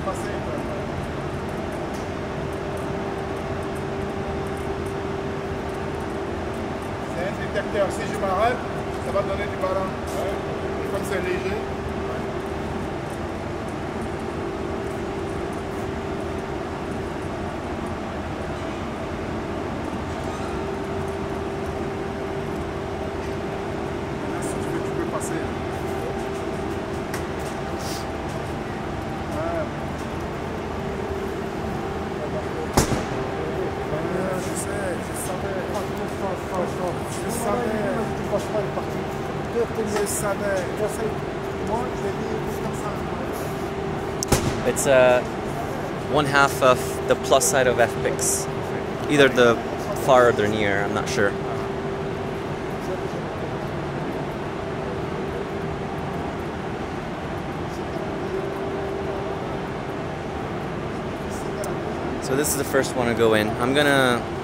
passer. C'est un détecteur. Si je m'arrête, ça va donner du ballon. Et comme c'est léger. It's one half of the plus side of FPix. Either the far or the near, I'm not sure. So this is the first one to go in. I'm gonna